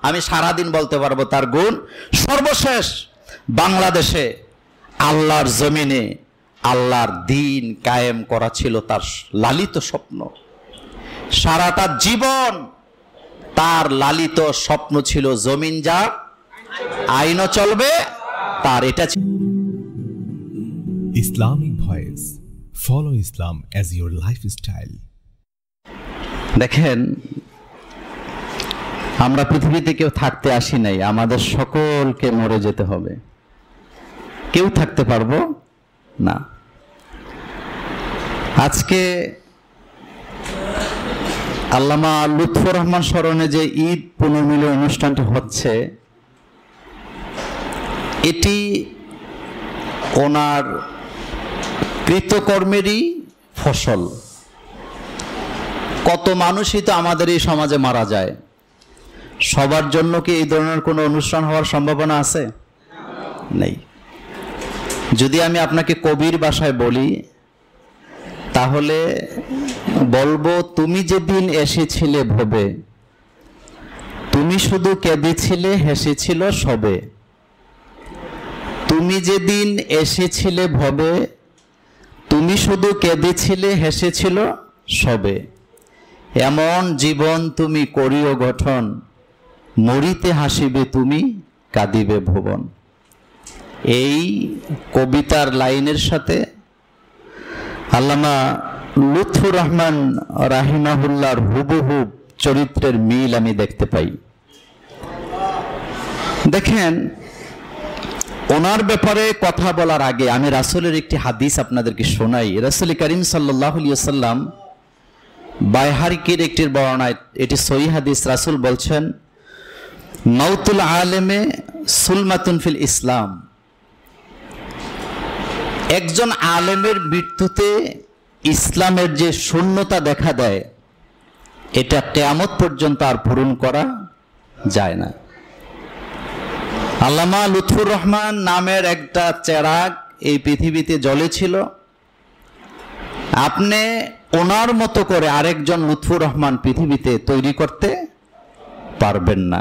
আমি সারাদিন বলতে পারবো তার গুণ। সর্বশেষ বাংলাদেশে আল্লাহর জমিনে আল্লাহর দ্বীন কায়েম করা ছিল তার লালিত স্বপ্ন। সারাটা জীবন তার লালিত স্বপ্ন ছিল জমিন যার, আইনও চলবে তার। এটা Islamic Voice. Follow Islam as your lifestyle. দেখেন, আমরা পৃথিবীতে কেউ থাকতে আসি নাই, আমাদের সকলকে মরে যেতে হবে, কেউ থাকতে পারবো না। আজকে আল্লামা লুৎফর রহমান স্মরণে যে ঈদ পুনর্মিলন অনুষ্ঠানটি হচ্ছে, এটি ওনার কৃতকর্মেরই ফসল। কত মানুষই তো আমাদের এই সমাজে মারা যায়, সবার জন্য কি এই ধরনের কোনো অনুষ্ঠান হওয়ার সম্ভাবনা আছে? নেই। যদি আমি আপনাকে কবির ভাষায় বলি, তাহলে বলবো, তুমি যেদিন এসেছিলে ভবে, তুমি শুধু কেঁদেছিলে হেসেছিল সবে। তুমি যেদিন এসেছিলে ভবে, তুমি শুধু কেঁদেছিলে হেসেছিল সবে। এমন জীবন তুমি করিও গঠন, মরিতে হাসিবে তুমি, কাঁদিবে ভুবন। এই কবিতার লাইনের সাথে আল্লামা লুৎফুর রহমান রাহিমাহুল্লাহর হুবহুব চরিত্রের মিল আমি দেখতে পাই। দেখেন, ওনার ব্যাপারে কথা বলার আগে আমি রাসূলের একটি হাদিস আপনাদেরকে শোনাই। রাসূল করিম সাল্লাল্লাহু আলাইহি ওয়াসাল্লাম বাইহাকির একটি বর্ণনায়, এটি সহিহ হাদিস, রাসূল বলছেন, মাউতুল আলেমে সুলমাতুন ফিল ইসলাম। একজন আলেমের মৃত্যুতে ইসলামের যে শূন্যতা দেখা দেয়, এটা কিয়ামত পর্যন্ত আর পূরণ করা যায় না। আল্লামা লুৎফুর রহমান নামের একটা চেরাগ এই পৃথিবীতে জ্বলেছিল। আপনি ওনার মতো করে আরেকজন লুৎফুর রহমান পৃথিবীতে তৈরি করতে পারবেন না।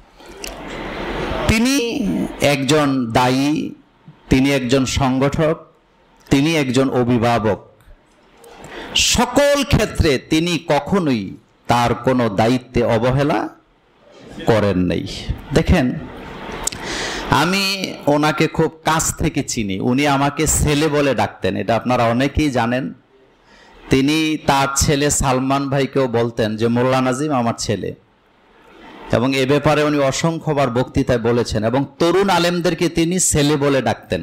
তিনি একজন দায়ী, তিনি একজন সংগঠক, তিনি একজন অভিভাবক। সকল ক্ষেত্রে তিনি কখনোই তার কোনো দায়িত্বে অবহেলা করেন নাই। দেখেন, আমি ওনাকে খুব কাছ থেকে চিনি। উনি আমাকে ছেলে বলে ডাকতেন, এটা আপনারা অনেকেই জানেন। তিনি তার ছেলে সালমান ভাইকেও বলতেন যে মোল্লা নাজিম আমার ছেলে, এবং এ ব্যাপারে উনি অসংখ্যবার বক্তৃতায় বলেছেন, এবং তরুণ আলেমদেরকে তিনি ছেলে বলে ডাকতেন।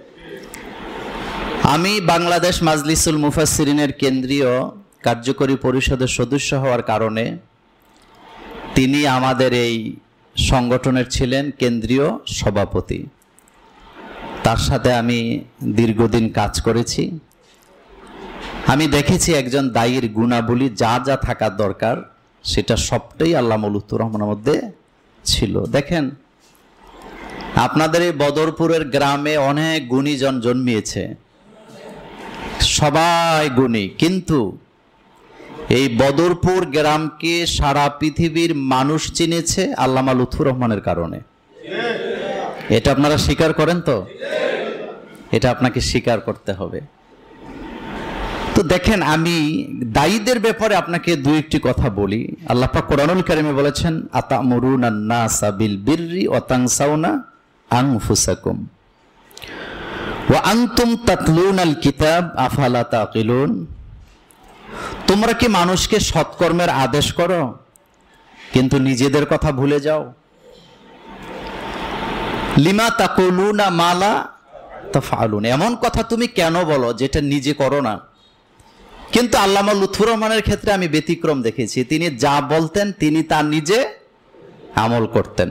আমি বাংলাদেশ মাজলিসুল মুফাসসিরিনের কেন্দ্রীয় কার্যকরী পরিষদের সদস্য হওয়ার কারণে তিনি আমাদের এই সংগঠনের ছিলেন কেন্দ্রীয় সভাপতি। তার সাথে আমি দীর্ঘদিন কাজ করেছি। আমি দেখেছি একজন দায়ীর গুণাবলী যা যা থাকার দরকার সেটা সবটাই আল্লামা লুৎফুর রহমানের মধ্যে ছিল। দেখেন, আপনাদের এই বদরপুরের গ্রামে অনেক গুণীজন জন্মিয়েছে, সবাই গুণী, কিন্তু এই বদরপুর গ্রামকে সারা পৃথিবীর মানুষ চিনেছে আল্লামা লুৎফুর রহমানের কারণে। এটা আপনারা স্বীকার করেন তো? এটা আপনাকে স্বীকার করতে হবে। তো দেখেন, আমি দায়ীদের ব্যাপারে আপনাকে দুই একটি কথা বলি। আল্লাহ পাক কোরআনুল কারীমে বলেছেন, আতামুরুনান নাসা বিল বিররি ওয়া তানসাউনা আনফুসাকুম ওয়া আনতুম তাতলুনাল কিতাব আফালা তাকিলুন। তোমরা কি মানুষকে সৎকর্মের আদেশ করো কিন্তু নিজেদের কথা ভুলে যাও? লিমা তাকুলুনা মালা তাফআলুন। এমন কথা তুমি কেন বলো যেটা নিজে করো না? কিন্তু আল্লামা লুৎফুর রহমানের ক্ষেত্রে আমি ব্যতিক্রম দেখেছি। তিনি যা বলতেন তিনি তা নিজে আমল করতেন।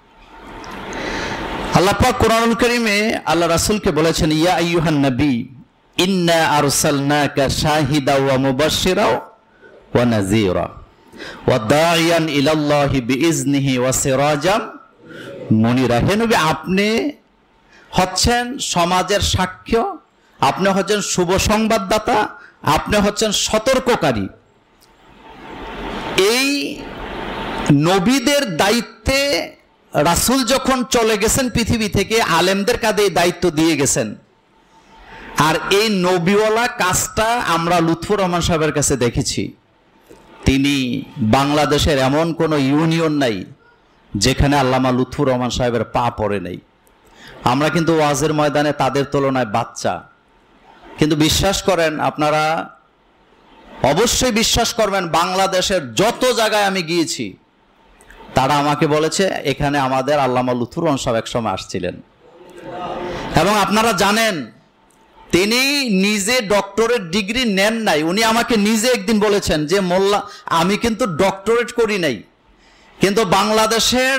আল্লাহ পাক কোরআনুল কারীমে আল্লাহ রাসূলকে বলেছেন, ইয়া আইয়ুহান নবী ইন্না আরসালনাকা শাহিদা ওয়া মুবাশশিরা ওয়া নাযীরা ওয়া দাঈয়ান ইলাল্লাহি বিইজনিহি ওয়া সিরাজাম মুনিরা। হে নবী, আপনি হচ্ছেন সমাজের সাক্ষ্য, আপনি হচ্ছেন শুভ সংবাদদাতা, আপনি হচ্ছেন সতর্ককারী। এই নবীদের দায়িত্বে রাসূল যখন চলে গেছেন পৃথিবী থেকে, আলেমদের কাঁধে এই দায়িত্ব দিয়ে গেছেন। আর এই নবীওয়ালা কাজটা আমরা লুৎফর রহমান সাহেবের কাছে দেখেছি। তিনি বাংলাদেশের এমন কোনো ইউনিয়ন নাই যেখানে আল্লামা লুৎফর রহমান সাহেবের পা পড়ে নাই। আমরা কিন্তু ওয়াজের ময়দানে তাদের তুলনায় বাচ্চা, কিন্তু বিশ্বাস করেন, আপনারা অবশ্যই বিশ্বাস করবেন, বাংলাদেশের যত জায়গায় আমি গিয়েছি তারা আমাকে বলেছে এখানে আমাদের আল্লামা লুৎফর রহমান সাহেব একসময় আসছিলেন। এবং আপনারা জানেন তিনি নিজে ডক্টরেট ডিগ্রি নেন নাই। উনি আমাকে নিজে একদিন বলেছেন যে মোল্লা, আমি কিন্তু ডক্টরেট করি নাই, কিন্তু বাংলাদেশের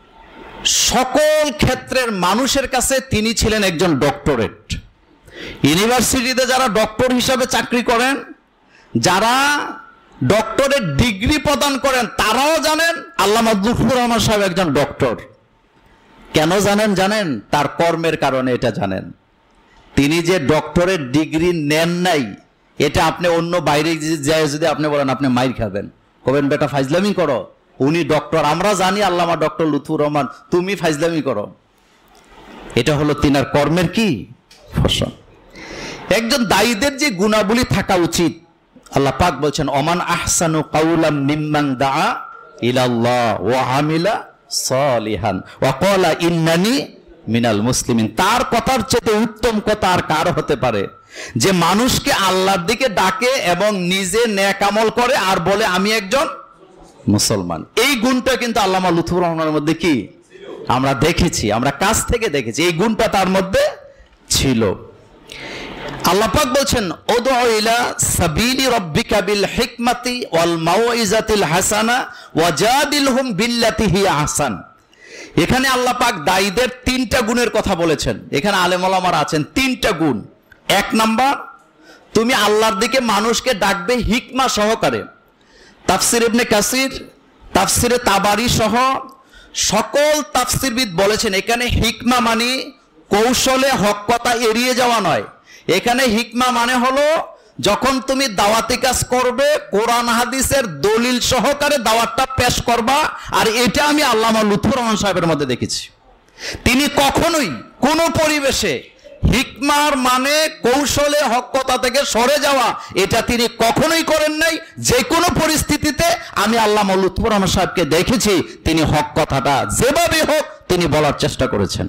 সকল ক্ষেত্রের মানুষের কাছে তিনি ছিলেন একজন ডক্টরেট। ইউনিভার্সিটিতে যারা ডক্টর হিসাবে চাকরি করেন, যারা ডক্টরেট ডিগ্রি প্রদান করেন, তারাও জানেন আল্লামা লুৎফর রহমান সাহেব একজন ডক্টর। কেন জানেন? তার কর্মের কারণে এটা জানেন। তিনি যে ডক্টরেট ডিগ্রি নেন নাই, এটা আপনি অন্য বাইরে যায় যদি আপনি বলেন, আপনি মাইর খাবেন, কবেন বেটা ফাইজলামি করো, উনি ডক্টর, আমরা জানি আল্লামা ডক্টর লুৎফর রহমান, তুমি ফাইজলামি করো। এটা হলো তিনার কর্মের কি ফসল। একজন দায়ীদের যে গুণাবলী থাকা উচিত, আল্লাহ পাক বলছেন ওমান আহসানু কাউলাম মিম্মান দাআ ইলাল্লাহ ওয়া আমিলা সলিহান ওয়া ক্বালা ইন্নানি মিনাল মুসলিমিন। তার কথার চেয়ে উত্তম কথা আর কার হতে পারে যে মানুষকে আল্লাহর দিকে ডাকে এবং নিজে নেক আমল করে আর বলে আমি একজন মুসলমান। এই গুণটা কিন্তু আল্লামা লুৎফর রহমানের মধ্যে কি আমরা দেখেছি, আমরা কাছ থেকে দেখেছি, এই গুণটা তার মধ্যে ছিল। আল্লাহ পাক বলছেন উদউ ইলা সাবিলি রাব্বিকা বিল হিকমাতি ওয়াল মাউইজাতিল হাসানা ওয়াজাদিলহুম বিল্লাতি হিয়া আহসান। এখানে আল্লাহ পাক দায়ীদের তিনটা গুণের কথা বলেছেন। এখানে আলেম ওলামারা আছেন, তিনটা গুণ। এক নাম্বার, তুমি আল্লাহর দিকে মানুষকে ডাকবে হিকমা সহকারে। তাফসির ইবনে কাসির, তাফসিরে তাবারি সহ সকল তাফসিরবিদ বলেছেন এখানে হিকমা মানে কৌশলে হক কথা এড়িয়ে যাওয়া নয়। এখানে হিকমা মানে হলো যখন তুমি দাওয়াতি কাজ করবে, কোরআন হাদিসের দলিল সহকারে দাওয়াতটা পেশ করবা। আর এটা আমি আল্লামা লুৎফর রহমান সাহেবের মধ্যে দেখেছি। তিনি কখনোই কোনো পরিবেশে হিকমার মানে কৌশলে হক কথা থেকে সরে যাওয়া, এটা তিনি কখনোই করেন নাই। যে কোনো পরিস্থিতিতে আমি আল্লামা লুৎফর রহমান সাহেবকে দেখেছি তিনি হক কথাটা যেভাবে হোক তিনি বলার চেষ্টা করেছেন।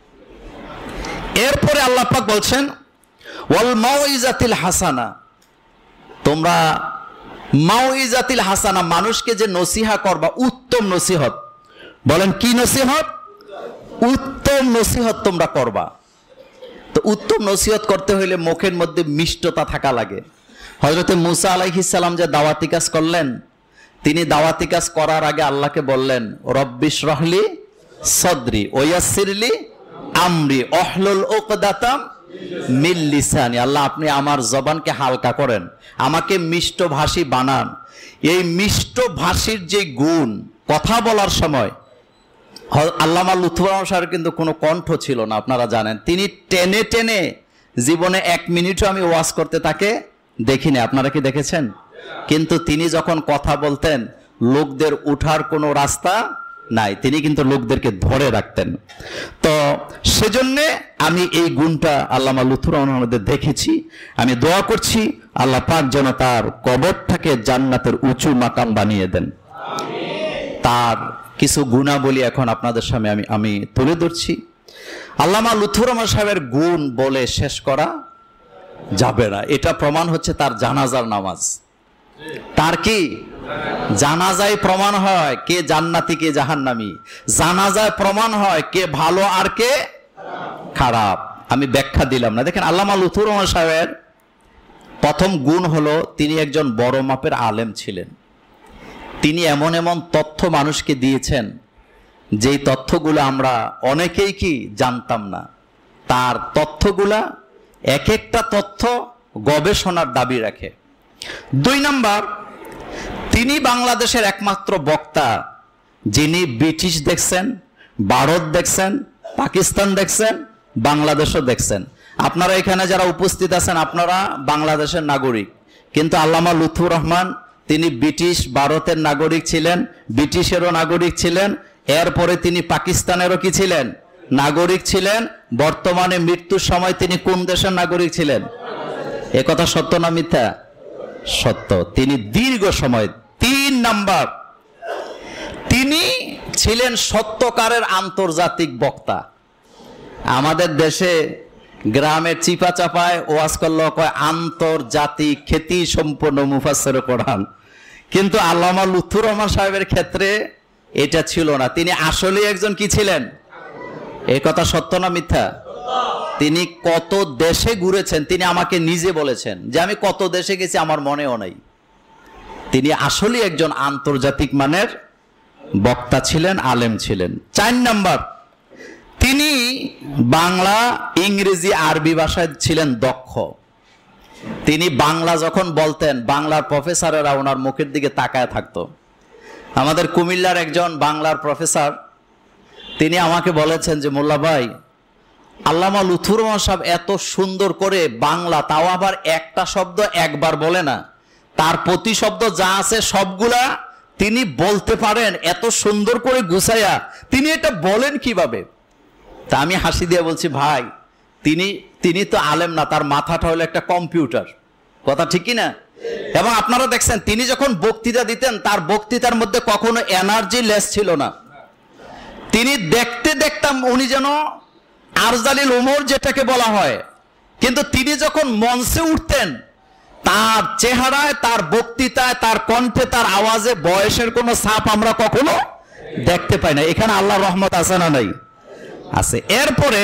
এরপরে আল্লাহ পাক বলছেন ওয়াল মাউইজাতিল হাসানা, তোমরা মাউইজাতিল হাসানা, মানুষকে যে নসিহা করবা, উত্তম নসিহত। বলেন কি নসিহত? উত্তম নসিহত তোমরা করবা। তো উত্তম নসিহত করতে হইলে মুখের মধ্যে মিষ্টতা থাকা লাগে। হযরতে মুসা আলাইহিস সালাম যে দাওয়াতি কাজ করলেন, তিনি দাওয়াতি কাজ করার আগে আল্লাহকে বললেন রব্বিশ রহলি সদরি ওয়াসিরলি আমরি ওহলুল উকদাতাম মিন লিসানি। আল্লাহ আপনি আমার জবানকে হালকা করেন, আমাকে মিষ্টভাষী বানান। এই মিষ্টভাষীর যে গুণ, কথা বলার সময় আল্লামা লুৎফর রহমান সাহেবের কিন্তু কোনো কণ্ঠ ছিল না, আপনারা জানেন। তিনি টেনে টেনে জীবনে 1 মিনিটও আমি ওয়াজ করতে তাকে দেখিনি, আপনারা কি দেখেছেন? কিন্তু তিনি যখন কথা বলতেন লোকদের উঠার কোনো রাস্তা নাই, তিনি কিন্তু লোকদেরকে ধরে রাখতেন। তো সেজন্যে আমি এই গুণটা আল্লামা লুৎফর রহমানের মধ্যে দেখেছি। আমি দোয়া করছি আল্লাহ পাক যেন তার কবরটাকে জান্নাতের উঁচু মাকাম বানিয়ে দেন। তার কিছু গুণাবলী এখন আপনাদের সামনে আমি তুলে ধরছি। আল্লামা লুৎফর রহমান সাহেবের গুণ বলে শেষ করা যাবে না। এটা প্রমাণ হচ্ছে তার জানাজার নামাজ। তার কি জানাজায় প্রমাণ হয় কে জান্নাতি কে জাহান্নামী, জানাজায় প্রমাণ হয় কে ভালো আর কে খারাপ। আমি ব্যাখ্যা দিলাম না। দেখেন আল্লামা লুৎফর রহমান সাহেবের প্রথম গুণ হলো তিনি একজন বড় মাপের আলেম ছিলেন। তিনি এমন এমন তথ্য মানুষকে দিয়েছেন যেই তথ্যগুলো আমরা অনেকেই কি জানতাম না। তার তথ্যগুলা এক একটা তথ্য গবেষণার দাবি রাখে। 2 নাম্বার, তিনি বাংলাদেশের একমাত্র বক্তা যিনি ব্রিটিশ দেখছেন, ভারত দেখছেন, পাকিস্তান দেখছেন, বাংলাদেশও দেখছেন। আপনারা এখানে যারা উপস্থিত আছেন আপনারা বাংলাদেশের নাগরিক, কিন্তু আল্লামা লুৎফর রহমান তিনি ব্রিটিশ ভারতের নাগরিক ছিলেন, ব্রিটিশেরও নাগরিক ছিলেন, এরপরে তিনি পাকিস্তানেরও কি ছিলেন, নাগরিক ছিলেন। বর্তমানে মৃত্যুর সময় তিনি কোন দেশের নাগরিক ছিলেন? এ কথা সত্য না মিথ্যা? সত্য। তিনি দীর্ঘ সময় 3 নাম্বার, তিনি ছিলেন সত্যকারের আন্তর্জাতিক বক্তা। আমাদের দেশে গ্রামের চিপা চাপায় ওয়াজ করলে কয় আন্তর্জাতিক খ্যাতি সম্পন্ন মুফাসসির কোরআন, কিন্তু আল্লামা লুৎফুর রহমান সাহেবের ক্ষেত্রে এটা ছিল না। তিনি আসলে একজন কি ছিলেন? এই কথা সত্য না মিথ্যা? তিনি কত দেশে ঘুরেছেন, তিনি আমাকে নিজে বলেছেন যে আমি কত দেশে গেছি আমার মনেও নাই। তিনি আসলে একজন আন্তর্জাতিক মানের বক্তা ছিলেন, আলেম ছিলেন। 4 নাম্বার, তিনি বাংলা, ইংরেজি, আরবি ভাষায় ছিলেন দক্ষ। তিনি বাংলা যখন বলতেন, বাংলার প্রফেসরেরা ওনার মুখের দিকে তাকায় থাকতো। আমাদের কুমিল্লার একজন বাংলার প্রফেসর, তিনি আমাকে বলেছেন যে মোল্লা ভাই, আল্লামা লুৎফুর রহমান সাহেব এত সুন্দর করে বাংলা, তাও আবার একটা শব্দ একবার বলে না, তার প্রতি শব্দ যা আছে সবগুলা তিনি বলতে পারেন এত সুন্দর করে গুছাইয়া, তিনি এটা বলেন কিভাবে? তা আমি হাসি দিয়ে বলছি, ভাই তিনি তো আলেম না, তার মাথাটা হলো একটা কম্পিউটার। কথা ঠিক কি না? এবং আপনারা দেখছেন তিনি যখন বক্তৃতা দিতেন, তার বক্তৃতার মধ্যে কখনো এনার্জি লেস ছিল না। তিনি দেখতাম উনি যেন আরজালিল উমর যেটাকে বলা হয়, কিন্তু তিনি যখন মঞ্চে উঠতেন, তার চেহারায়, তার বক্তৃতায়, তার কণ্ঠে, তার আওয়াজে বয়সের কোনো ছাপ আমরা কখনো দেখতে পাই না। এখানে আল্লাহর রহমত আছে না নাই? আছে। এরপরে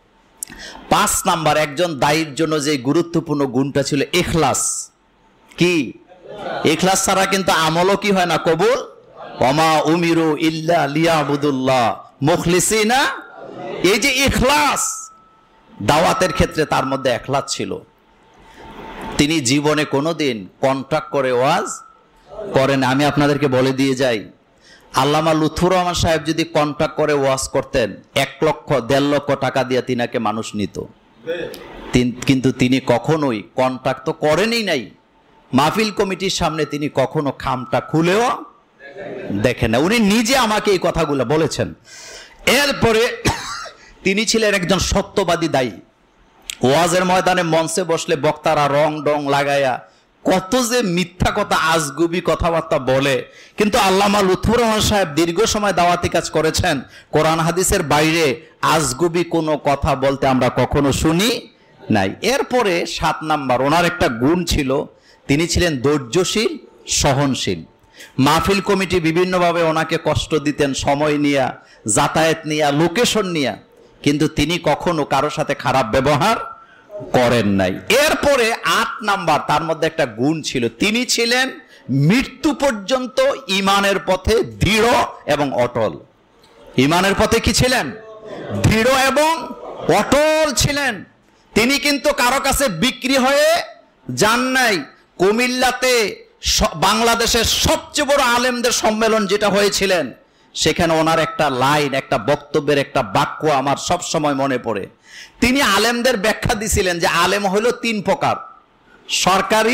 5 নাম্বার, একজন দায়ীর জন্য যে গুরুত্বপূর্ণ গুণটা ছিল ইখলাস। কি? ইখলাস ছাড়া কিন্তু আমলও কি হয় না, কবুল। ওমা উমিরু ইল্লা লিয়াবুদুল্লাহ মুখলিসিনা, এই যে ইখলাস, দাওয়াতের ক্ষেত্রে তার মধ্যে ইখলাস ছিল। তিনি জীবনে কোনোদিন কন্ট্রাক্ট করে ওয়াজ করেন। আমি আপনাদেরকে বলে দিয়ে যাই, আল্লামা লুৎফুর রহমান সাহেব যদি কন্ট্রাক্ট করে ওয়াজ করতেন, 1 লক্ষ 1.5 লক্ষ টাকা দিয়ে তিনাকে মানুষ নিত, কিন্তু তিনি কখনোই কন্ট্রাক্ট তো করেনই নাই। মাহফিল কমিটির সামনে তিনি কখনো খামটা খুলেও দেখেন না। উনি নিজে আমাকে এই কথাগুলো বলেছেন। এরপরে তিনি ছিলেন একজন সত্যবাদী দায়ী। ওয়াজের ময়দানে মঞ্চে বসলে বক্তারা রং ডং লাগাইয়া কত যে মিথ্যা কথা, আজগুবি কথাবার্তা বলে, কিন্তু আল্লামা লুৎফুর রহমান সাহেব দীর্ঘ সময় দাওয়াতি কাজ করেছেন, কোরআন হাদিসের বাইরে আজগুবি কোনো কথা বলতে আমরা কখনো শুনি নাই। এরপরে 7 নাম্বার, ওনার একটা গুণ ছিল, তিনি ছিলেন ধৈর্যশীল, সহনশীল। মাহফিল কমিটি বিভিন্নভাবে ওনাকে কষ্ট দিতেন, সময় নিয়া, যাতায়াত নিয়া, লোকেশন নিয়া, কিন্তু তিনি কখনো কারো সাথে খারাপ ব্যবহার করেন নাই। এরপরে 8 নাম্বার, তার মধ্যে একটা গুণ ছিল, তিনি ছিলেন মৃত্যু পর্যন্ত ঈমানের পথে দৃঢ় এবং অটল। ঈমানের পথে কি ছিলেন? দৃঢ় এবং অটল ছিলেন। তিনি কিন্তু কারো কাছে বিক্রি হয়ে যান নাই। কুমিল্লাতে বাংলাদেশের সবচেয়ে বড় আলেমদের সম্মেলন যেটা হয়েছিলেন, সেখানে ওনার একটা লাইন, একটা বক্তব্যের একটা বাক্য আমার সব সময় মনে পড়ে। তিনি আলেমদের ব্যাখ্যা দিছিলেন যে আলেম হলো 3 প্রকার: সরকারি,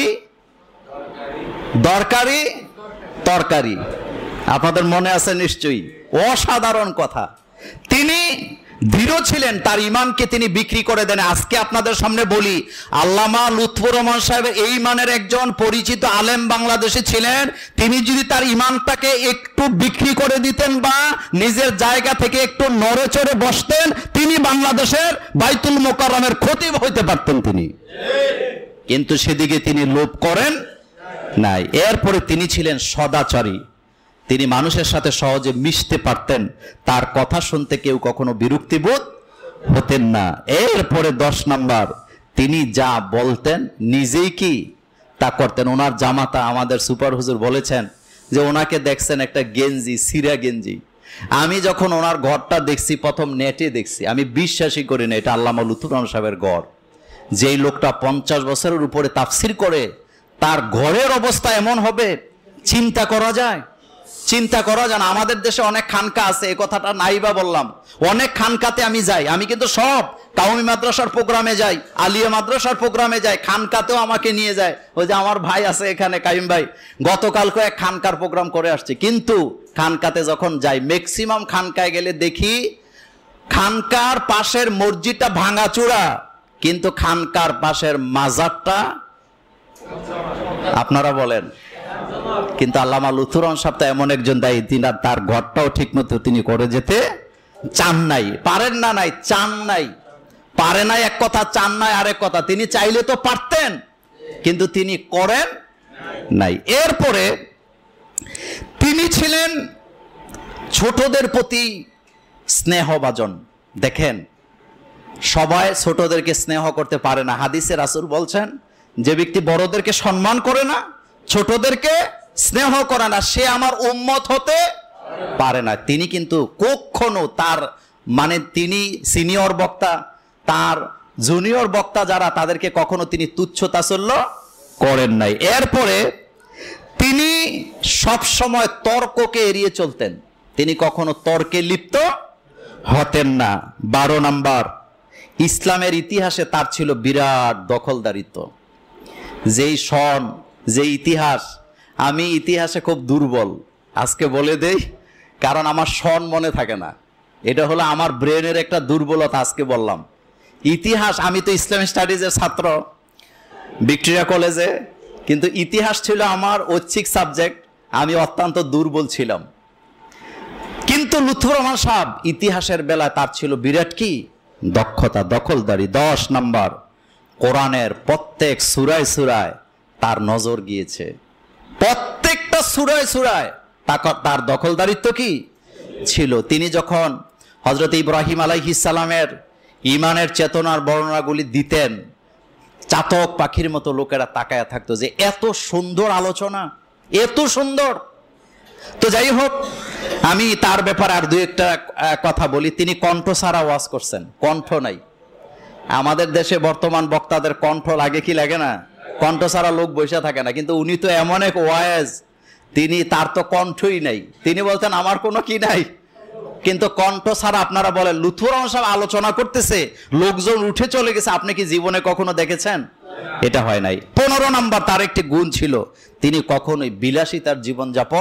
দরকারি, তরকারি। আপনাদের মনে আছে নিশ্চয়ই। অসাধারণ কথা। তিনি দৃঢ় ছিলেন, তার ইমানকে তিনি বিক্রি করে দেন। আজকে আপনাদের সামনে বলি, আল্লামা লুৎফুর রহমান সাহেবের এই ইমানের একজন পরিচিত আলেম বাংলাদেশে ছিলেন। তিনি যদি তার ইমানটাকে একটু বিক্রি করে দিতেন বা নিজের জায়গা থেকে একটু নড়ে চড়ে বসতেন, তিনি বাংলাদেশের বাইতুল মোকাররমের খতিব হইতে পারতেন তিনি, কিন্তু সেদিকে তিনি লোভ করেন নাই। এরপরে তিনি ছিলেন সদাচারী। তিনি মানুষের সাথে সহজে মিশতে পারতেন, তার কথা শুনতে কেউ কখনো বিরক্তিবোধ হতেন না। এরপরে 10 নাম্বার, তিনি যা বলতেন নিজেই কি তা করতেন। ওনার জামাতা আমাদের সুপার হুজুর বলেছেন যে ওনাকে দেখছেন একটা গেঞ্জি, সিরা গেঞ্জি। আমি যখন ওনার ঘরটা দেখছি, প্রথম নেটে দেখছি, আমি বিশ্বাসই করি না এটা আল্লামা লুৎফুর রহমান সাহেবের ঘর। যেই লোকটা 50 বছরের উপরে তাফসির করে, তার ঘরের অবস্থা এমন হবে চিন্তা করা যায়। চিন্তা করা যায় না। আমাদের দেশে অনেক খানকা আছে, এই কথাটা নাই বা বললাম, অনেক খানকাতে আমি যাই, আমি কিন্তু সব কাওমি মাদ্রাসার প্রোগ্রামে যাই, আলিয়া মাদ্রাসার প্রোগ্রামে যাই, খানকাতেও আমাকে নিয়ে যায়। ওই যে আমার ভাই আছে এখানে, কাইম ভাই, গতকালকে এক খানকার প্রোগ্রাম করে আসছে। কিন্তু খানকাতে যখন যাই, ম্যাক্সিমাম খানকায় গেলে দেখি খানকার পাশের মসজিদটা ভাঙাচোরা, কিন্তু খানকার পাশের মাজারটা, আপনারা বলেন, কিন্তু আল্লামা লুৎফুর রহমান সাহেব তো এমন একজন দায়ী, তিনি তার ঘরটাও ঠিক মতো তিনি করে যেতে চান নাই। পারেন না নাই, চান নাই। পারে নাই এক কথা, চান নাই আরেক কথা। তিনি চাইলে তো পারতেন, কিন্তু তিনি করেন নাই। এরপরে তিনি ছিলেন ছোটদের প্রতি স্নেহভাজন। দেখেন, সবাই ছোটদেরকে স্নেহ করতে পারে না। হাদিসে রাসূল বলছেন, যে ব্যক্তি বড়দেরকে সম্মান করে না, ছোটদেরকে স্নেহ করে না, সে আমার উম্মত হতে পারে না। তিনি কিন্তু কখনো তার মানে তিনি সিনিয়র বক্তা, তার জুনিয়র বক্তা যারা, তাদেরকে কখনো তিনি তুচ্ছ তাচ্ছিল্য করেন নাই। এরপরে তিনি সব সময় তর্ককে এড়িয়ে চলতেন, তিনি কখনো তর্কে লিপ্ত হতেন না। 12 নাম্বার, ইসলামের ইতিহাসে তার ছিল বিরাট দখলদারিত্ব। যেই সন, যে ইতিহাস, আমি ইতিহাসে খুব দুর্বল, আজকে বলে দেই, কারণ আমার সন মনে থাকে না। এটা হলো আমার ব্রেনের একটা দুর্বলতা, আজকে বললাম। ইতিহাস, আমি তো ইসলামিক স্টাডিজের ছাত্র ভিক্টোরিয়া কলেজে, কিন্তু ইতিহাস ছিল আমার ঐচ্ছিক সাবজেক্ট, আমি অত্যন্ত দুর্বল ছিলাম। কিন্তু লুৎফুর রহমান সাহেব ইতিহাসের বেলায় তার ছিল বিরাট কি দক্ষতা, দখলদারি। 10 নাম্বার, কোরআনের প্রত্যেক সূরায় সূরায় তার নজর গিয়েছে, প্রত্যেকটা সূরায় সূরায় তার দখলদারিত্ব কি ছিল। তিনি যখন হযরত ইব্রাহিম আলাইহিস সালামের ঈমানের চেতনার বর্ণনাগুলি দিতেন, চাতক পাখির মতো লোকেরা তাকায়া থাকতো যে এত সুন্দর আলোচনা, এত সুন্দর। তো যাই হোক, আমি তার ব্যাপারে আর দুই একটা কথা বলি। তিনি কণ্ঠ ছাড়া ওয়াজ করছেন, কণ্ঠ নাই। আমাদের দেশে বর্তমান বক্তাদের কণ্ঠ লাগে কি লাগে না, কণ্ঠ ছাড়া লোক বসে থাকে না, কিন্তু উনি তো এমন এক ওয়াজ, তিনি তার তো কণ্ঠই নাই। তিনি বলতেন আমার কোনো কি নাই, কিন্তু কণ্ঠ ছাড়া। আপনারা বলেন, লুৎফুর রহমান সাহেব আলোচনা করতেছে, লোকজন উঠে চলে গেছে, আপনি কি জীবনে কখনো দেখেছেন? এটা হয় নাই। 15 নাম্বার, তার একটি গুণ ছিল, তিনি কখনোই বিলাসিতার জীবনযাপন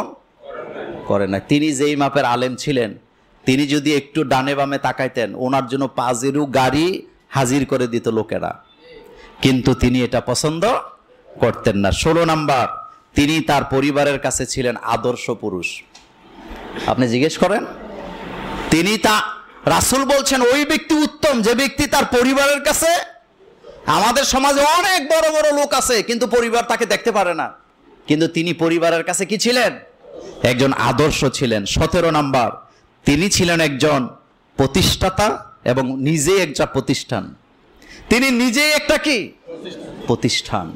করে না। তিনি যেই মাপের আলেম ছিলেন, তিনি যদি একটু ডানে বামে তাকাইতেন, ওনার জন্য পাজেরু গাড়ি হাজির করে দিত লোকেরা, কিন্তু তিনি এটা পছন্দ করতেন না। 16 নাম্বার, তিনি তার পরিবারের কাছে ছিলেন আদর্শ পুরুষ। আপনি জিজ্ঞেস করেন, তিনি রাসূল বলছেন ওই ব্যক্তি উত্তম যে ব্যক্তি তার পরিবারের কাছে, আমাদের সমাজে অনেক বড় বড় লোক আছে কিন্তু পরিবার তাকে দেখতে পারে না, কিন্তু তিনি পরিবারের কাছে কি ছিলেন? একজন আদর্শ ছিলেন। 17 নাম্বার, তিনি ছিলেন একজন প্রতিষ্ঠাতা এবং নিজে একটা প্রতিষ্ঠান, তিনি নিজেই একটা কি প্রতিষ্ঠান।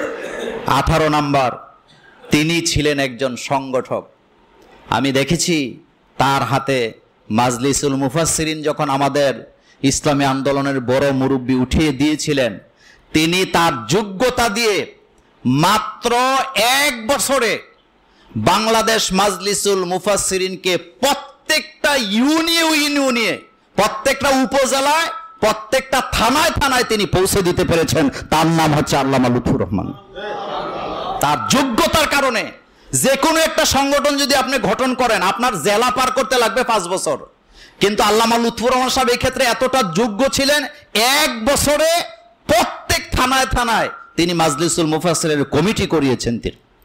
18 নাম্বার, তিনি ছিলেন একজন সংগঠক। আমি দেখেছি তার হাতে মাজলিসুল মুফাসসিরিন যখন আমাদের ইসলামী আন্দোলনের বড় মুরব্বী উঠিয়ে দিয়েছিলেন, তিনি তার যোগ্যতা দিয়ে মাত্র 1 বছরে বাংলাদেশ মাজলিসুল মুফাসসিরিনকে প্রত্যেকটা ইউনিয়নে, প্রত্যেকটা উপজেলায়, প্রত্যেকটা থানায় থানায় তিনি পৌঁছে দিতে পেরেছেন। তার নাম হচ্ছে আল্লামা লুৎফুর রহমান। তার যোগ্যতার কারণে যে কোনো একটা সংগঠন যদি আপনি গঠন করেন, আপনার জেলা পার করতে লাগবে 5 বছর, কিন্তু আল্লামা লুৎফুর রহমান সাহেব এই ক্ষেত্রে এতটা যোগ্য ছিলেন, 1 বছরে প্রত্যেক থানায় থানায় তিনি মাজলিসুল মুফাসসিরিনের কমিটি করিয়েছেন।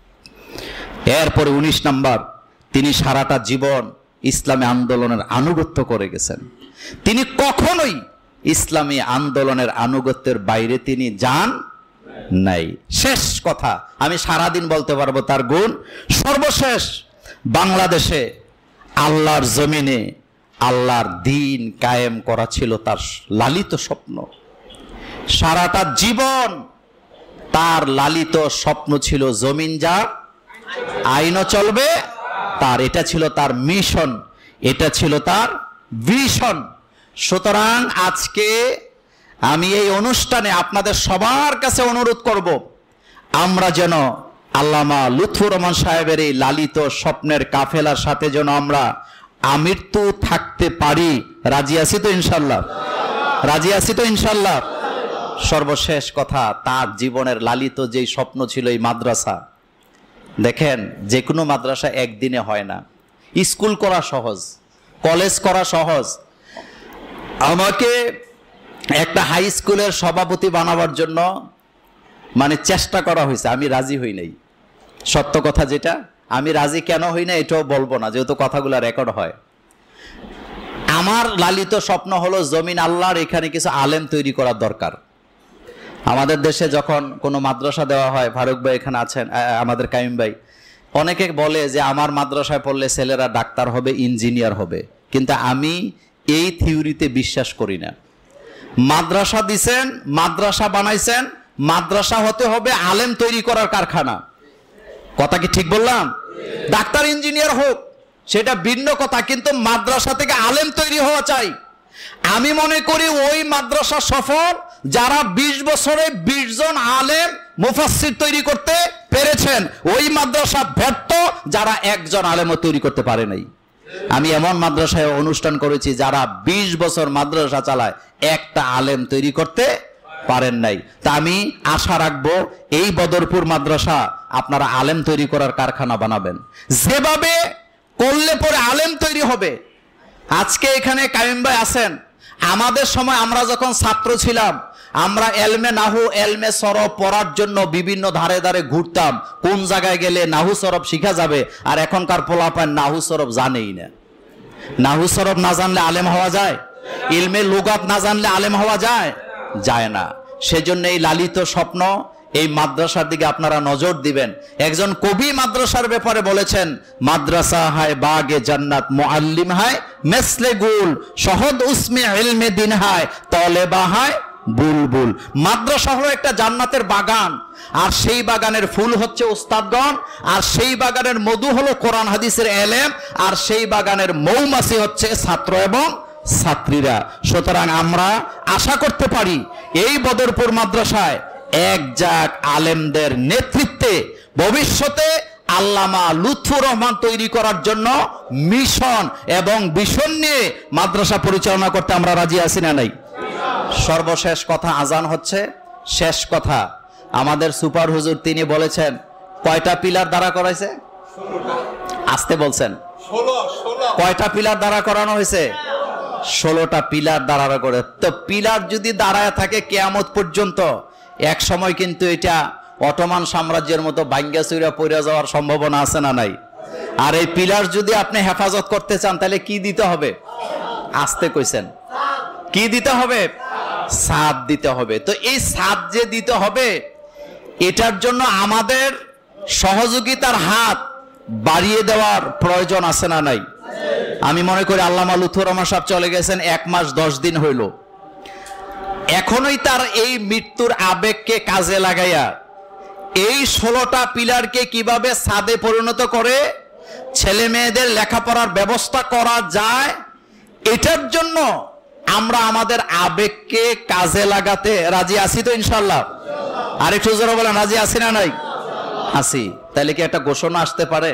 এরপরে 19 নাম্বার, তিনি সারাটা জীবন ইসলামী আন্দোলনের আনুগত্য করে গেছেন। তিনি কখনোই ইসলামী আন্দোলনের আনুগত্যের বাইরে তিনি যান নাই। শেষ কথা, আমি সারাদিন বলতে পারবো তার গুণ। সর্বশেষ, বাংলাদেশে আল্লাহর জমিনে আল্লাহর দ্বীন কায়েম করা ছিল তার লালিত স্বপ্ন। সারাটা জীবন তার লালিত স্বপ্ন ছিল জমিন যার আইনও চলবে তার। এটা ছিল তার মিশন, এটা ছিল তার ভিশন। সুতরাং আজকে আমি এই অনুষ্ঠানে আপনাদের সবার কাছে অনুরোধ করব, আমরা যেন আল্লামা লুৎফুর রহমান সাহেবের এই লালিত স্বপ্নের কাফেলার সাথে যেন আমরা আমৃত্যু থাকতে পারি। রাজি আছি তো ইনশাল্লাহ? রাজি আছি তো ইনশাল্লাহ? সর্বশেষ কথা, তার জীবনের লালিত যেই স্বপ্ন ছিল এই মাদ্রাসা। দেখেন, যে কোনো মাদ্রাসা একদিনে হয় না। স্কুল করা সহজ, কলেজ করা সহজ। আমাকে একটা হাই স্কুলের সভাপতি বানাবার জন্য মানে চেষ্টা করা হয়েছে, আমি রাজি হই নাই। সত্য কথা যেটা, আমি রাজি কেন হই না এটাও বলবো না, যেহেতু কথাগুলো রেকর্ড হয়। আমার লালিত স্বপ্ন হলো জমিন আল্লাহর, এখানে কিছু আলেম তৈরি করার দরকার। আমাদের দেশে যখন কোনো মাদ্রাসা দেওয়া হয়, ফারুক ভাই এখানে আছেন, আমাদের কাইম ভাই, অনেকে বলে যে আমার মাদ্রাসায় পড়লে ছেলেরা ডাক্তার হবে, ইঞ্জিনিয়ার হবে, কিন্তু আমি এই থিওরিতে বিশ্বাস করি না। মাদ্রাসা দিছেন, মাদ্রাসা বানাইছেন, মাদ্রাসা হতে হবে আলেম তৈরি করার কারখানা। কথা কি ঠিক বললাম? ডাক্তার ইঞ্জিনিয়ার হোক সেটা ভিন্ন কথা, কিন্তু মাদ্রাসা থেকে আলেম তৈরি হওয়া চাই। আমি মনে করি ওই মাদ্রাসা সফল যারা 20 বছরে 20 জন আলেম মুফাসসির তৈরি করতে পেরেছেন। ওই মাদ্রাসা ব্যর্থ যারা একজন আলেমও তৈরি করতে পারে নাই। আমি এমন মাদ্রাসায় অনুষ্ঠান করেছি যারা 20 বছর মাদ্রাসা চালায়, একটা আলেম তৈরি করতে পারেন নাই। তা আমি আশা রাখবো এই বদরপুর মাদ্রাসা আপনারা আলেম তৈরি করার কারখানা বানাবেন। যেভাবে করলে পরে আলেম তৈরি হবে। আজকে এখানে কাইম ভাই আছেন, আমাদের সময় আমরা যখন ছাত্র ছিলাম, আমরা এলমে নাহু এলমে সরব পড়ার জন্য বিভিন্ন ধারে ধারে ঘুরতাম, কোন জায়গায় গেলে নাহু সরব শিখা যাবে। আর এখনকার পোলাপান নাহু সরব জানেই না। নাহু সরব না জানলে আলেম হওয়া যায়? ইলমে লুগাত না জানলে আলেম হওয়া যায়? যায় না। সেজন্য এই লালিত স্বপ্ন, এই মাদ্রাসার দিকে আপনারা নজর দিবেন। একজন কবি মাদ্রাসার ব্যাপারে বলেছেন, মাদ্রাসা হায় বাগে জান্নাত, মুআল্লিম হায় মেসলে গুল, শহদ উসমে ইলমে দিন হায়, তলেবা হায় বুলবুল। মাদ্রাসা হলো একটা জান্নাতের বাগান, আর সেই বাগানের ফুল হচ্ছে উস্তাদগণ, আর সেই বাগানের মধু হলো কোরআন হাদিসের এলেম, আর সেই বাগানের মৌমাছি হচ্ছে ছাত্র এবং ছাত্রীরা। সুতরাং আমরা আশা করতে পারি এই বদরপুর মাদ্রাসায় একজাক আলেমদের নেতৃত্বে ভবিষ্যতে আল্লামা লুৎফুর রহমান তৈরি করার জন্য মিশন এবং ভিশন নিয়ে মাদ্রাসা পরিচালনা করতে আমরা রাজি আছি না নাই? সর্বশেষ কথা, আজান হচ্ছে, শেষ কথা। আমাদের সুপার হুজুর তিনি বলেছেন, কয়টা পিলার দাঁড়া করাইছে? আসতে বলছেন। কয়টা পিলার দাঁড়া করানো হয়েছে? 16টা পিলার দাঁড়া করে। তো পিলার যদি দাঁড়ায় থাকে কিয়ামত পর্যন্ত, এক সময় কিন্তু এটা অটোমান সাম্রাজ্যের মতো ভাঙ্গা চুরা পড়ে যাওয়ার সম্ভাবনা আছে না নাই? আর এই পিলার যদি আপনি হেফাজত করতে চান, তাহলে কি দিতে হবে? আসতে কইছেন, কি দিতে হবে? ছাদ দিতে হবে। তো এই ছাদ যে দিতে হবে, এটার জন্য আমাদের সহযোগিতার হাত বাড়িয়ে দেওয়ার প্রয়োজন আছে না নাই? আমি মনে করি আল্লামা লুৎফুর রহমান সাহেব চলে গেছেন 1 মাস 10 দিন হইল। এখনই তার এই মৃত্যুর আবেগকে কাজে লাগাইয়া এই 16টা পিলারকে কিভাবে ছাদে পরিণত করে ছেলে মেয়েদের লেখাপড়ার ব্যবস্থা করা যায়, এটার জন্য আমরা আমাদের আবেগকে কাজে লাগাতে রাজি আছি তো ইনশাল্লাহ? আরেকটু জোরে বলেন, রাজি আছি না নাই? আছি। তাহলে কি একটা ঘোষণা আসতে পারে?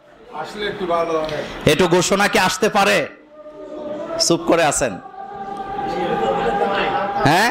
একটু ঘোষণা কি আসতে পারে? চুপ করে আছেন? হ্যাঁ,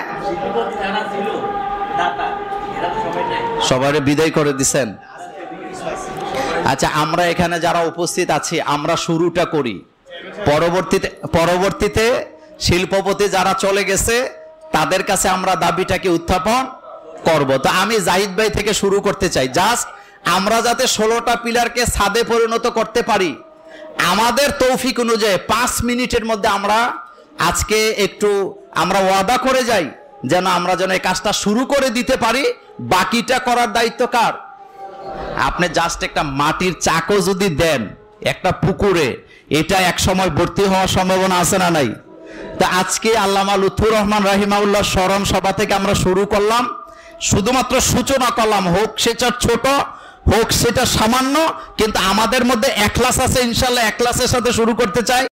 সবাই বিদায় করে দিছেন। আচ্ছা, আমরা এখানে যারা উপস্থিত আছি, আমরা শুরুটা করি, পরবর্তীতে শিল্পপতি যারা চলে গেছে তাদের কাছে আমরা দাবিটাকে উত্থাপন করব। তো আমি জাহিদ ভাই থেকে শুরু করতে চাই। জাস্ট আমরা যাতে 16টা পিলারকে ছাদে পরিণত করতে পারি, আমাদের তৌফিক অনুযায়ী 5 মিনিটের মধ্যে আমরা আজকে একটু আমরা ওয়াদা করে যাই যেন আমরা যেন এই কাজটা শুরু করে দিতে পারি। বাকিটা করার দায়িত্ব কার? আপনি জাস্ট একটা মাটির চাকও যদি দেন একটা পুকুরে, এটা এক সময় ভর্তি হওয়ার সম্ভাবনা আছে না নাই? তা আজকে আল্লামা লুৎফুর রহমান রাহিমাহুল্লাহ স্মরণ সভা থেকে আমরা শুরু করলাম, শুধুমাত্র সূচনা করলাম। হোক সেটা ছোট, হোক সেটা সামান্য, কিন্তু আমাদের মধ্যে এখলাস আছে ইনশাল্লাহ। এখলাসের সাথে শুরু করতে চাই।